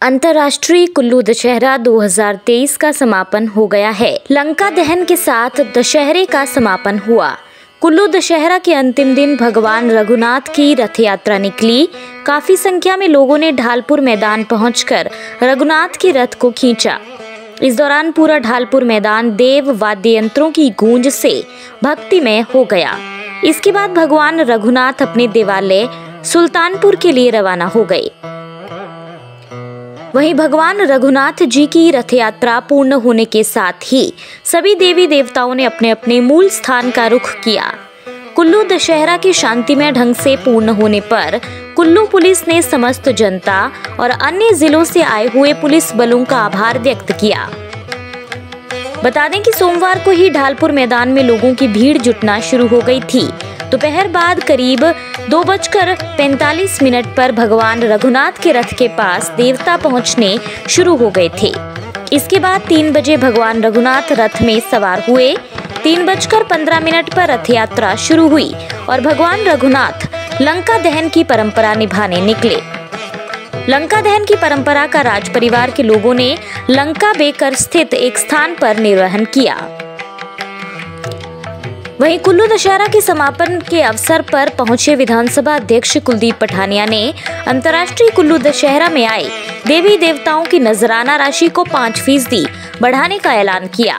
अंतर्राष्ट्रीय कुल्लू दशहरा 2023 का समापन हो गया है। लंका दहन के साथ दशहरे का समापन हुआ। कुल्लू दशहरा के अंतिम दिन भगवान रघुनाथ की रथ यात्रा निकली। काफी संख्या में लोगों ने ढालपुर मैदान पहुंचकर रघुनाथ की रथ को खींचा। इस दौरान पूरा ढालपुर मैदान देव वाद्य यंत्रों की गूंज से भक्तिमय हो गया। इसके बाद भगवान रघुनाथ अपने देवालय सुल्तानपुर के लिए रवाना हो गए। वहीं भगवान रघुनाथ जी की रथ यात्रा पूर्ण होने के साथ ही सभी देवी देवताओं ने अपने अपने मूल स्थान का रुख किया। कुल्लू दशहरा के शांतिमय ढंग से पूर्ण होने पर कुल्लू पुलिस ने समस्त जनता और अन्य जिलों से आए हुए पुलिस बलों का आभार व्यक्त किया। बता दें कि सोमवार को ही ढालपुर मैदान में लोगों की भीड़ जुटना शुरू हो गई थी। दोपहर बाद करीब 2:45 पर भगवान रघुनाथ के रथ के पास देवता पहुंचने शुरू हो गए थे। इसके बाद 3 बजे भगवान रघुनाथ रथ में सवार हुए। 3:15 पर रथ यात्रा शुरू हुई और भगवान रघुनाथ लंका दहन की परंपरा निभाने निकले। लंका दहन की परंपरा का राज परिवार के लोगों ने लंका बेकर स्थित एक स्थान पर निर्वहन किया। वहीं कुल्लू दशहरा के समापन के अवसर पर पहुंचे विधानसभा अध्यक्ष कुलदीप पठानिया ने अंतर्राष्ट्रीय कुल्लू दशहरा में आए देवी देवताओं की नजराना राशि को 5% बढ़ाने का ऐलान किया।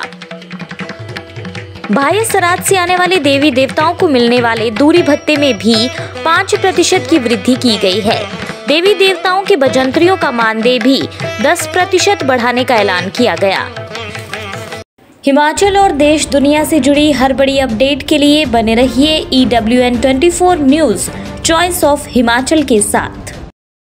बाह्य सराज से आने वाले देवी देवताओं को मिलने वाले दूरी भत्ते में भी 5% की वृद्धि की गई है। देवी देवताओं के बजंतरियों का मानदेय भी 10% बढ़ाने का ऐलान किया गया। हिमाचल और देश दुनिया से जुड़ी हर बड़ी अपडेट के लिए बने रहिए EWN24 news choice of Himachal के साथ।